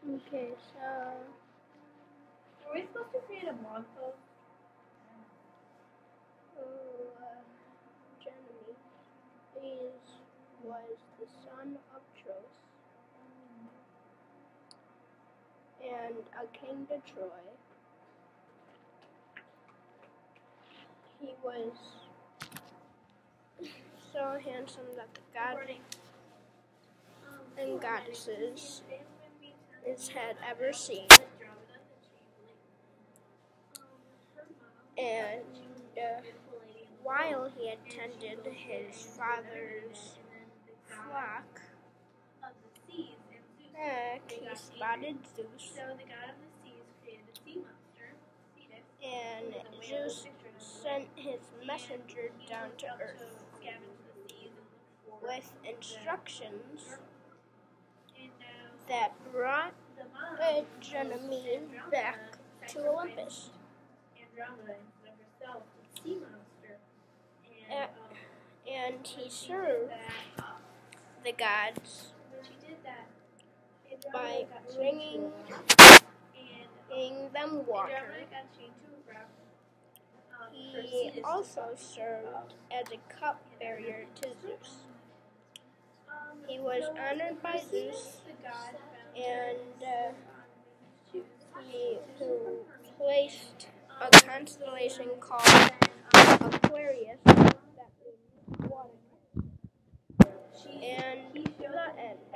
Okay, so Are we supposed to create a blog post? Ganymedes was the son of Tros and a king to Troy. He was so handsome that the gods and goddesses had ever seen. And while he attended his father's flock, he spotted Zeus, and Zeus sent his messenger down to Earth with instructions that brought Ganymedes back to Olympus. And he served the gods by bringing them water. He also served as a cupbearer to Zeus. He was honored by Zeus, and who placed a constellation called Aquarius, that means water. And the end.